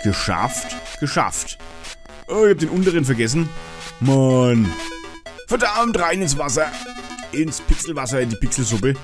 Geschafft. Oh, ich hab den unteren vergessen. Mann. Verdammt, rein ins Wasser. Ins Pixelwasser, in die Pixelsuppe.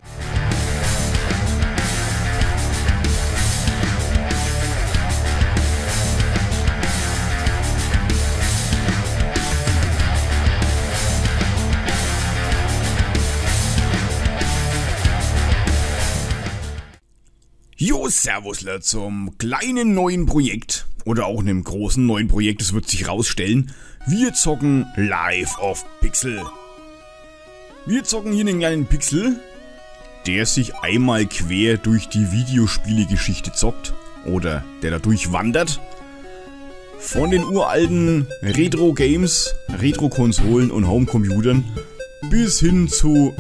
Jo, Servusler zum kleinen neuen Projekt. Oder auch einem großen neuen Projekt, das wird sich rausstellen. Wir zocken Life of Pixel. Wir zocken hier einen kleinen Pixel, der sich einmal quer durch die Videospielegeschichte zockt. Oder der da durchwandert. Von den uralten Retro-Games, Retro-Konsolen und Homecomputern bis hin zu...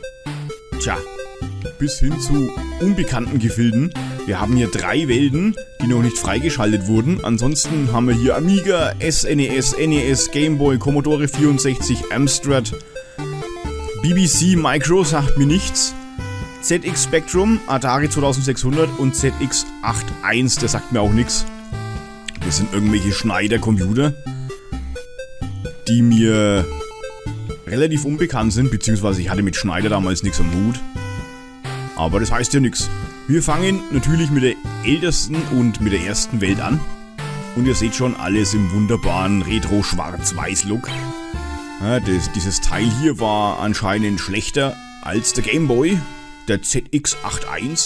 bis hin zu unbekannten Gefilden. Wir haben hier 3 Welten, die noch nicht freigeschaltet wurden. Ansonsten haben wir hier Amiga, SNES, NES, Game Boy, Commodore 64, Amstrad, BBC Micro, sagt mir nichts, ZX Spectrum, Atari 2600 und ZX81, der sagt mir auch nichts. Das sind irgendwelche Schneider-Computer, die mir relativ unbekannt sind, beziehungsweise ich hatte mit Schneider damals nichts am Hut. Aber das heißt ja nichts. Wir fangen natürlich mit der ältesten und mit der ersten Welt an. Und ihr seht schon, alles im wunderbaren Retro-Schwarz-Weiß-Look. Ja, dieses Teil hier war anscheinend schlechter als der Game Boy, der ZX81.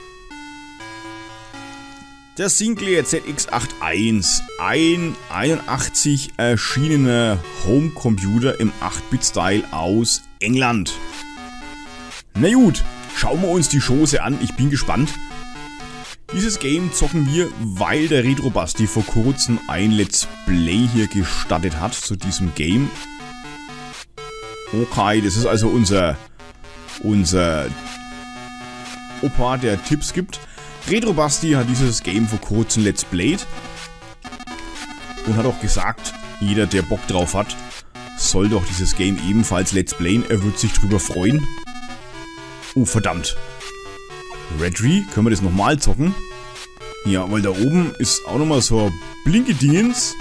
Der Sinclair ZX81, ein 81 erschienener Homecomputer im 8-Bit-Style aus England. Na gut. Schauen wir uns die Chose an, ich bin gespannt. Dieses Game zocken wir, weil der Retrobasti vor kurzem ein Let's Play hier gestartet hat zu diesem Game. Okay, das ist also unser Opa, der Tipps gibt. Retrobasti hat dieses Game vor kurzem Let's Played und hat auch gesagt, jeder, der Bock drauf hat, soll doch dieses Game ebenfalls Let's Playen, er wird sich drüber freuen. Oh, verdammt. Redry, können wir das nochmal zocken? Ja, weil da oben ist auch nochmal so ein Blinke-Dingens.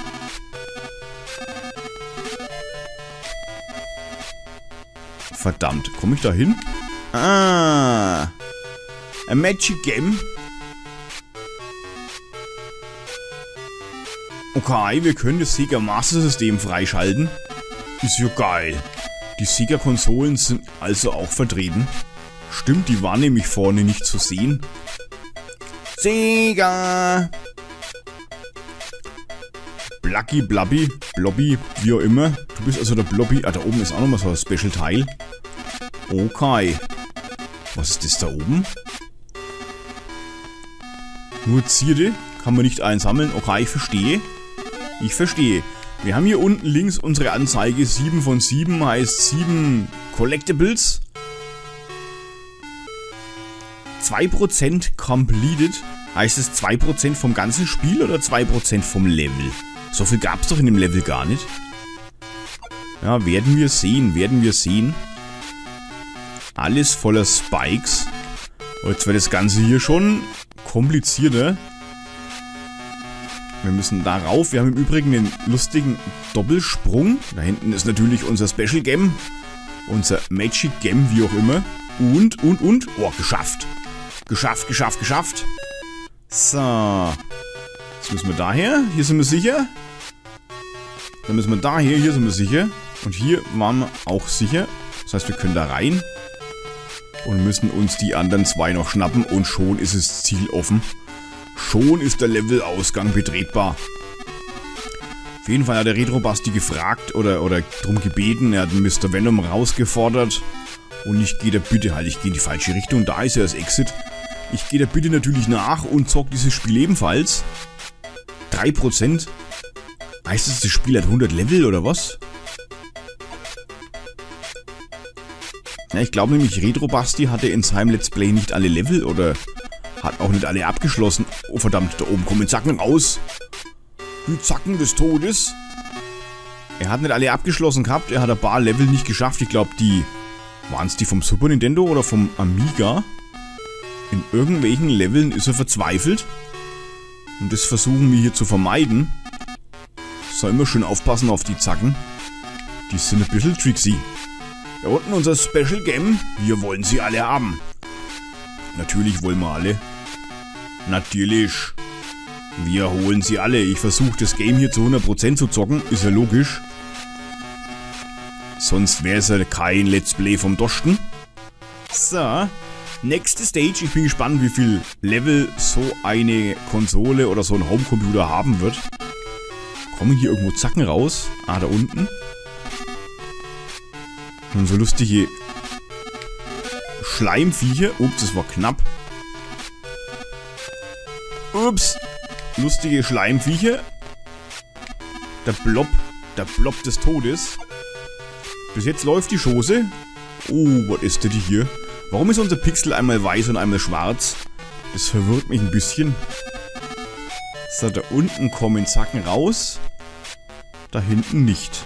Verdammt, komme ich da hin? Ah. A Magic Game. Okay, wir können das Sega Master System freischalten. Ist ja geil. Die Sega-Konsolen sind also auch vertreten. Stimmt, die war nämlich vorne nicht zu sehen. Sega! Blacki, Blabbi, Blobby, wie auch immer. Du bist also der Blobby. Ah, da oben ist auch nochmal so ein Special-Teil. Okay. Was ist das da oben? Nur Zierde. Kann man nicht einsammeln. Okay, ich verstehe. Ich verstehe. Wir haben hier unten links unsere Anzeige. 7 von 7 heißt 7 Collectibles. 2% completed. Heißt es 2% vom ganzen Spiel oder 2% vom Level? So viel gab es doch in dem Level gar nicht. Ja, werden wir sehen. Alles voller Spikes. Und jetzt wird das Ganze hier schon komplizierter. Wir müssen da rauf. Wir haben im Übrigen einen lustigen Doppelsprung. Da hinten ist natürlich unser Special Gem. Unser Magic Gem, wie auch immer. Und. Oh, geschafft. Geschafft. So. Jetzt müssen wir daher. Hier sind wir sicher. Dann müssen wir daher. Hier sind wir sicher. Und hier waren wir auch sicher. Das heißt, wir können da rein. Und müssen uns die anderen 2 noch schnappen. Und schon ist das Ziel offen. Schon ist der Levelausgang betretbar. Auf jeden Fall hat der Retrobasti gefragt oder drum gebeten. Er hat Mr. Venom rausgefordert. Und ich gehe der Bitte, ich gehe in die falsche Richtung. Da ist ja das Exit. Ich gehe der Bitte natürlich nach und zock dieses Spiel ebenfalls. 3%. Heißt das, das Spiel hat 100 Level oder was? Ja, ich glaube nämlich, Retrobasti hatte in seinem Let's Play nicht alle Level oder hat auch nicht alle abgeschlossen. Oh verdammt, da oben kommen Zacken raus. Die Zacken des Todes. Er hat nicht alle abgeschlossen gehabt, er hat ein paar Level nicht geschafft. Ich glaube, waren es die vom Super Nintendo oder vom Amiga? In irgendwelchen Leveln ist er verzweifelt. Und das versuchen wir hier zu vermeiden. So, immer schön aufpassen auf die Zacken. Die sind ein bisschen tricksy. Da unten unser Special Gem. Wir wollen sie alle haben. Natürlich wollen wir alle. Natürlich. Wir holen sie alle. Ich versuche das Game hier zu 100% zu zocken. Ist ja logisch. Sonst wäre es ja kein Let's Play vom Dosten. So. Nächste Stage. Ich bin gespannt, wie viel Level so eine Konsole oder so ein Homecomputer haben wird. Kommen hier irgendwo Zacken raus? Ah, da unten. Und so lustige Schleimviecher. Ups, das war knapp. Ups. Lustige Schleimviecher. Der Blob des Todes. Bis jetzt läuft die Chose. Oh, was ist das hier? Warum ist unser Pixel einmal weiß und einmal schwarz? Das verwirrt mich ein bisschen. So, da unten kommen Zacken raus. Da hinten nicht.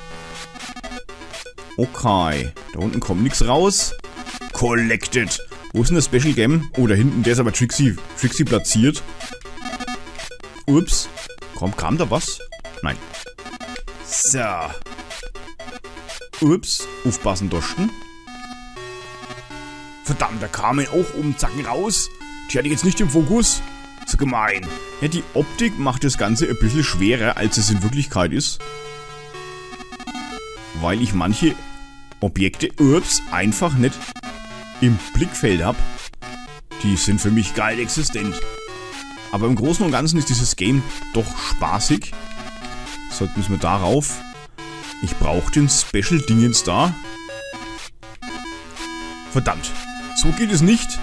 Okay. Da unten kommt nichts raus. Collected. Wo ist denn das Special Gem? Oh, da hinten, der ist aber tricksy platziert. Ups. Kam da was? Nein. So. Ups. Aufpassen, Dosten. Verdammt, da kamen auch oben Zacken raus. Die hatte ich jetzt nicht im Fokus. So gemein. Ja, die Optik macht das Ganze ein bisschen schwerer, als es in Wirklichkeit ist. Weil ich manche Objekte, einfach nicht im Blickfeld habe. Die sind für mich geil existent. Aber im Großen und Ganzen ist dieses Game doch spaßig. So, müssen wir darauf. Ich brauche den Special-Dingens da. Verdammt. So geht es nicht.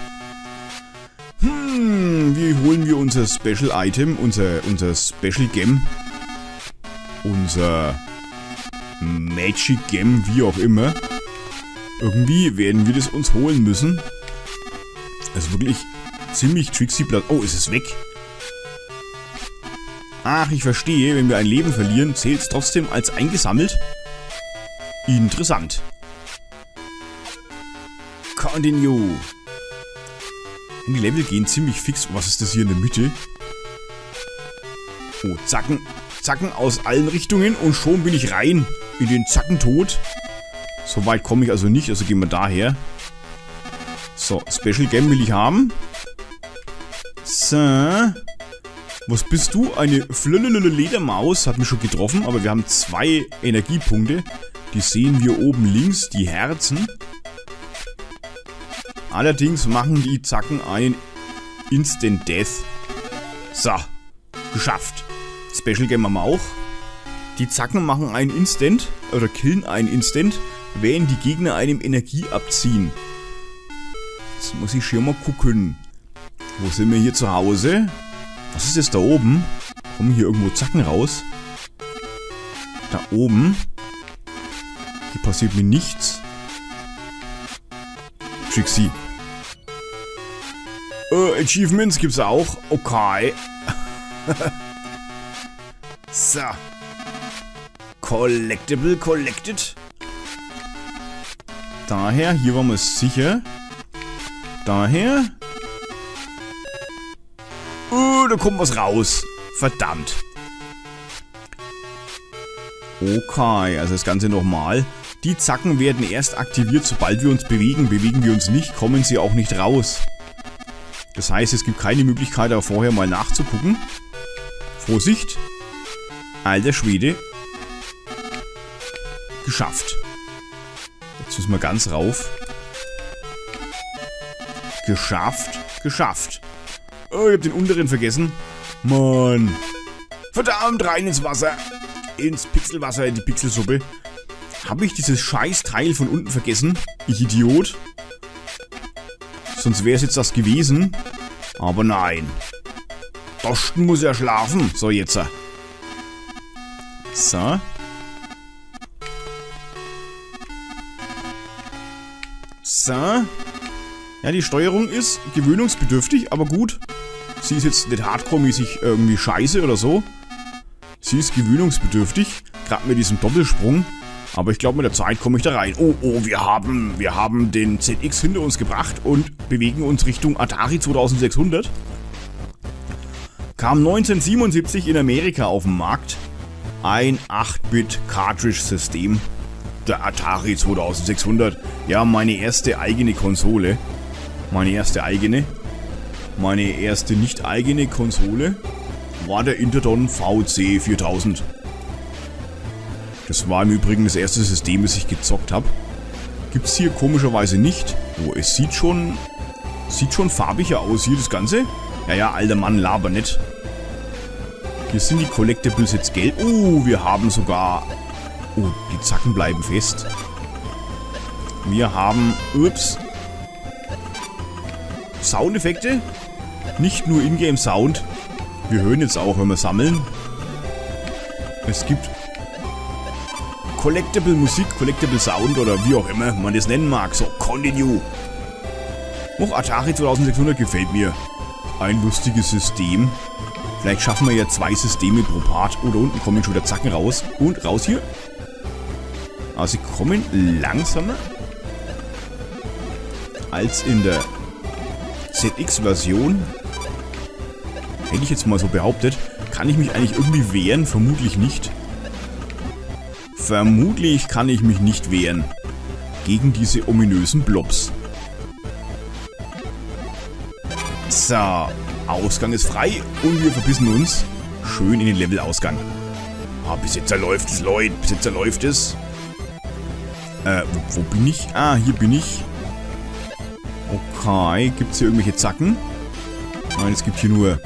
Wie holen wir unser Special Item, unser Special Gem, unser Magic Gem, wie auch immer. Irgendwie werden wir das uns holen müssen. Also wirklich ziemlich tricksy. Oh, ist es weg? Ach, ich verstehe. Wenn wir ein Leben verlieren, zählt es trotzdem als eingesammelt. Interessant. Continue. Die Level gehen ziemlich fix. Was ist das hier in der Mitte? Oh, Zacken. Zacken aus allen Richtungen und schon bin ich rein in den Zackentod. So weit komme ich also nicht, also gehen wir daher. So, Special Gem will ich haben. So. Was bist du? Eine Ledermaus. Hat mich schon getroffen, aber wir haben 2 Energiepunkte. Die sehen wir oben links, die Herzen. Allerdings machen die Zacken einen Instant Death. So, geschafft. Special Gem haben wir auch. Die Zacken machen einen Instant, oder killen einen Instant, wenn die Gegner einem Energie abziehen. Jetzt muss ich schon mal gucken. Wo sind wir hier zu Hause? Was ist das da oben? Kommen hier irgendwo Zacken raus? Da oben. Hier passiert mir nichts. Trixie. Achievements gibt's auch. Okay. So. Collectible, collected. Daher, hier waren wir sicher. Daher. Da kommt was raus. Verdammt. Okay, also das Ganze nochmal. Die Zacken werden erst aktiviert, sobald wir uns bewegen. Bewegen wir uns nicht, kommen sie auch nicht raus. Das heißt, es gibt keine Möglichkeit, da vorher mal nachzugucken. Vorsicht. Alter Schwede. Geschafft. Jetzt müssen wir ganz rauf. Geschafft. Geschafft. Oh, ich hab den unteren vergessen. Mann. Verdammt, rein ins Wasser. Ins Pixelwasser, in die Pixelsuppe. Habe ich dieses Scheißteil von unten vergessen? Ich Idiot. Sonst wäre es jetzt das gewesen. Aber nein. Dosten muss ja schlafen. So, jetzt. So. So. Ja, die Steuerung ist gewöhnungsbedürftig, aber gut. Sie ist jetzt nicht hardcore-mäßig irgendwie scheiße oder so. Sie ist gewöhnungsbedürftig. Gerade mit diesem Doppelsprung. Aber ich glaube, mit der Zeit komme ich da rein. Oh, wir haben den ZX hinter uns gebracht und bewegen uns Richtung Atari 2600. Kam 1977 in Amerika auf den Markt. Ein 8-Bit-Cartridge-System. Der Atari 2600. Ja, meine erste eigene Konsole. Meine erste nicht eigene Konsole war der Interdon VC 4000. Das war im Übrigen das erste System, das ich gezockt habe. Gibt's hier komischerweise nicht. Oh, es sieht schon farbiger aus hier, das Ganze. Ja, alter Mann, laber nicht. Hier sind die Collectibles jetzt gelb. Oh, wir haben sogar... Oh, die Zacken bleiben fest. Wir haben... Ups. Soundeffekte. Nicht nur Ingame Sound. Wir hören jetzt auch, wenn wir sammeln. Es gibt... Collectible Musik, Collectible Sound oder wie auch immer man das nennen mag. So, continue. Atari 2600 gefällt mir. Ein lustiges System. Vielleicht schaffen wir ja 2 Systeme pro Part. Oder unten kommen schon wieder Zacken raus. Und raus hier. Aber sie kommen langsamer als in der ZX-Version. Hätte ich jetzt mal so behauptet. Kann ich mich eigentlich irgendwie wehren? Vermutlich nicht. Vermutlich kann ich mich nicht wehren. Gegen diese ominösen Blobs. So, Ausgang ist frei und wir verbissen uns schön in den Levelausgang. Ah, bis jetzt läuft es, Leute. Bis jetzt läuft es. Wo bin ich? Ah, hier bin ich. Okay, gibt es hier irgendwelche Zacken? Nein, es gibt hier nur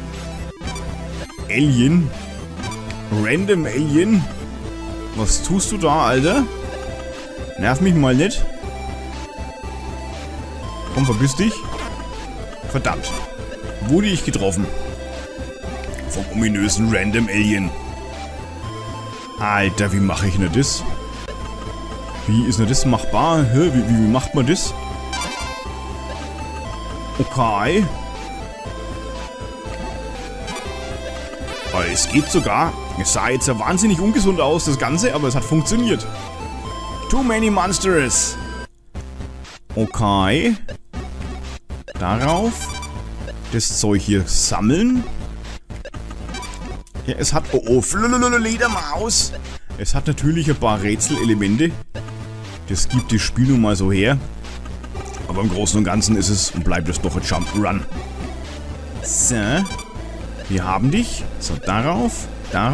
Alien. Random Alien. Was tust du da, Alter? Nerv mich mal nicht. Komm, verpiss dich. Verdammt. Wurde ich getroffen. Vom ominösen Random Alien. Alter, wie mache ich denn das? Wie ist denn das machbar? Hä? Wie macht man das? Okay. Es geht sogar. Es sah jetzt ja wahnsinnig ungesund aus, das Ganze, aber es hat funktioniert. Too many monsters. Okay. Darauf das Zeug hier sammeln. Ja, es hat... Oh, Ledermaus. Es hat natürlich ein paar Rätselelemente. Das gibt das Spiel nun mal so her. Aber im Großen und Ganzen ist es und bleibt es doch ein Jump'n'Run. So. Wir haben dich. So, darauf.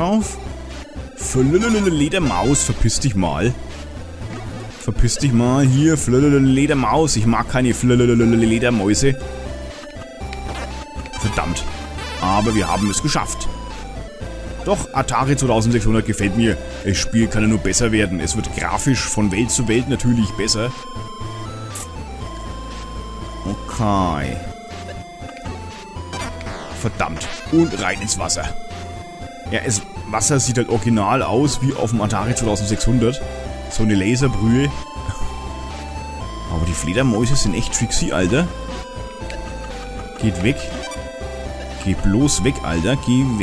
Ledermaus, verpiss dich mal. Verpiss dich mal hier, Ledermaus. Ich mag keine Ledermäuse. Verdammt. Aber wir haben es geschafft. Doch, Atari 2600 gefällt mir. Das Spiel kann ja nur besser werden. Es wird grafisch von Welt zu Welt natürlich besser. Okay. Verdammt. Und rein ins Wasser. Ja, das Wasser sieht halt original aus wie auf dem Atari 2600. So eine Laserbrühe. Aber die Fledermäuse sind echt tricksy, Alter. Geht weg. Geh bloß weg, Alter. Geh weg.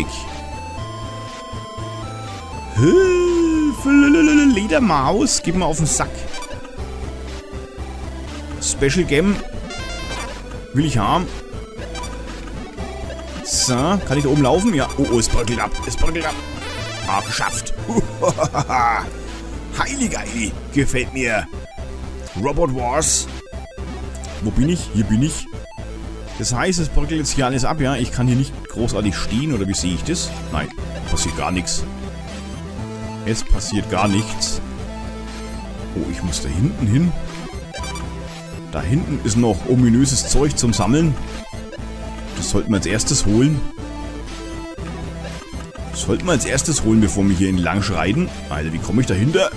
Ledermaus. Gib mal auf den Sack. Special Gem. Will ich haben. So, kann ich da oben laufen? Ja. Oh, es bröckelt ab. Ah, geschafft. Heilig. Gefällt mir. Robot Wars. Wo bin ich? Hier bin ich. Das heißt, es bröckelt jetzt hier alles ab, ja? Ich kann hier nicht großartig stehen, oder wie sehe ich das? Nein, passiert gar nichts. Es passiert gar nichts. Oh, ich muss da hinten hin. Da hinten ist noch ominöses Zeug zum Sammeln. Das sollten wir als erstes holen. Bevor wir hier entlang schreiten. Alter, wie komme ich dahinter?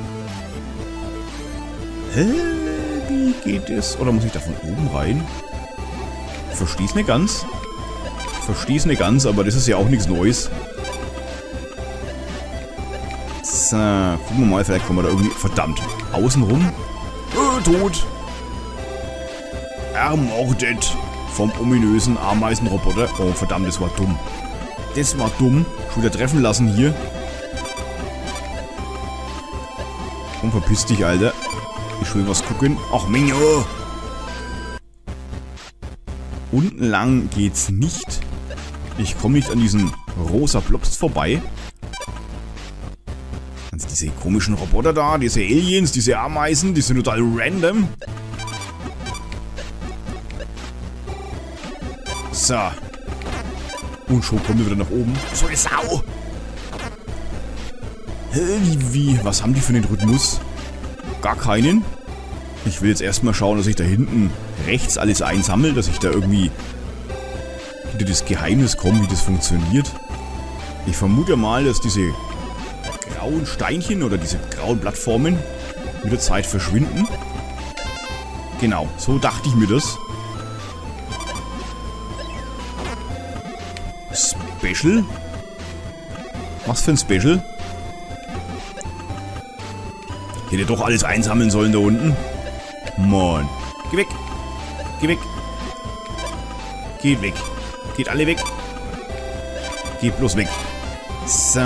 Hä? Wie geht es? Oder muss ich da von oben rein? Ich versteh's nicht ganz. Aber das ist ja auch nichts Neues. So, gucken wir mal, vielleicht kommen wir da irgendwie... Verdammt. Außenrum. Tot. Ermordet. Vom ominösen Ameisenroboter. Oh, verdammt, das war dumm. Schon wieder treffen lassen hier. Und verpiss dich, Alter. Ich will was gucken. Ach, Mingo. Unten lang geht's nicht. Ich komme nicht an diesen rosa Blobs vorbei. Also diese komischen Roboter da, diese Aliens, diese Ameisen, die sind total random. So. Und schon kommen wir wieder nach oben. So eine Sau! Wie? Was haben die für einen Rhythmus? Gar keinen. Ich will jetzt erstmal schauen, dass ich da hinten rechts alles einsammle, dass ich da irgendwie hinter das Geheimnis komme, wie das funktioniert. Ich vermute mal, dass diese grauen Steinchen oder diese grauen Plattformen mit der Zeit verschwinden. Genau, so dachte ich mir das. Special? Was für ein Special? Ich hätte doch alles einsammeln sollen da unten. Mann. Geh weg. Geh weg. Geht weg. Geht alle weg. Geht bloß weg. So.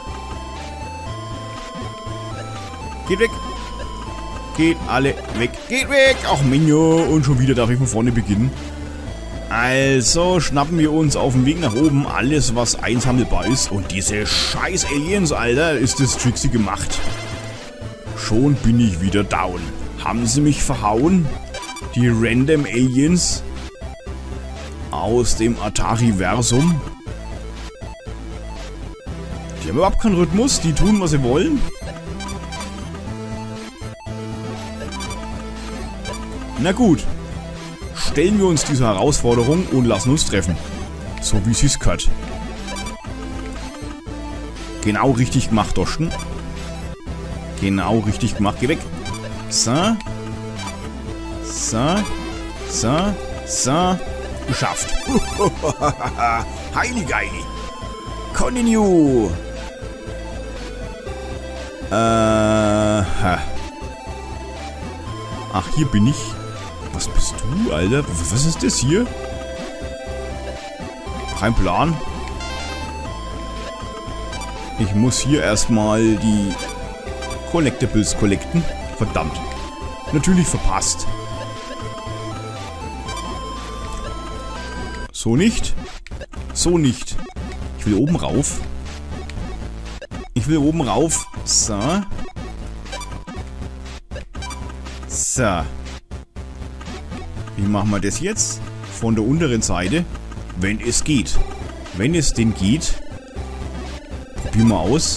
Geht weg. Geht alle weg. Geht weg. Ach, Minjo. Und schon wieder darf ich von vorne beginnen. Also schnappen wir uns auf dem Weg nach oben alles, was einsammelbar ist. Und diese scheiß Aliens, Alter, ist das Trixie gemacht. Schon bin ich wieder down. Haben sie mich verhauen? Die Random Aliens aus dem Atari-Versum. Die haben überhaupt keinen Rhythmus. Die tun, was sie wollen. Na gut. Stellen wir uns dieser Herausforderung und lassen uns treffen. So wie es sich gehört. Genau richtig gemacht, Doschen. Genau richtig gemacht. Geh weg. So. So. So. So. Geschafft. Heili geili. Continue. Ach, hier bin ich. Was bist du, Alter? Was ist das hier? Kein Plan. Ich muss hier erstmal die Collectibles collecten. Verdammt. Natürlich verpasst. So nicht. So nicht. Ich will oben rauf. Ich will oben rauf. So. So. Wie machen wir das jetzt? Von der unteren Seite. Wenn es geht. Wenn es denn geht. Probieren wir aus.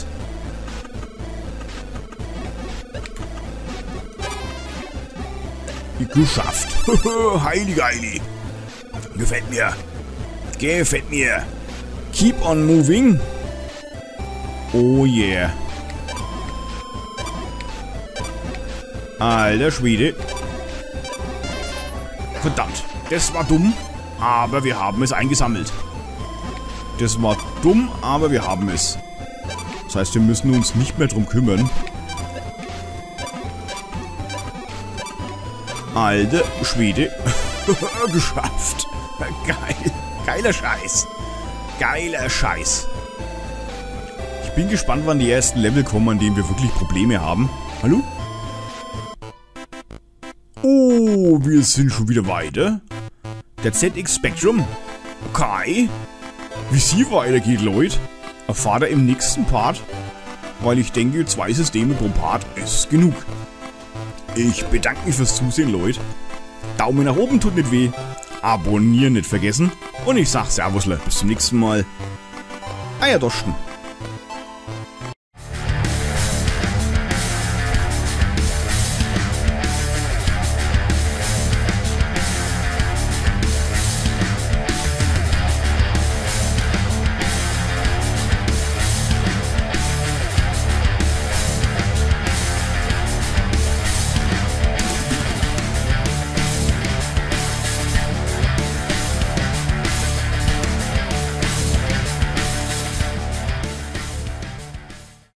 Geschafft. Heili geili. Gefällt mir. Gefällt mir. Keep on moving. Oh yeah. Alter Schwede. Verdammt. Das war dumm, aber wir haben es eingesammelt. Das war dumm, aber wir haben es. Das heißt, wir müssen uns nicht mehr drum kümmern. Alter Schwede. Geschafft. Geil. Geiler Scheiß. Geiler Scheiß. Ich bin gespannt, wann die ersten Level kommen, an denen wir wirklich Probleme haben. Hallo? Oh, wir sind schon wieder weiter. Der ZX Spectrum. Okay. Wie es hier weitergeht, Leute, erfahrt ihr im nächsten Part. Weil ich denke, 2 Systeme pro Part ist genug. Ich bedanke mich fürs Zusehen, Leute. Daumen nach oben tut nicht weh. Abonnieren nicht vergessen. Und ich sag Servusle. Bis zum nächsten Mal. Eierdoschen.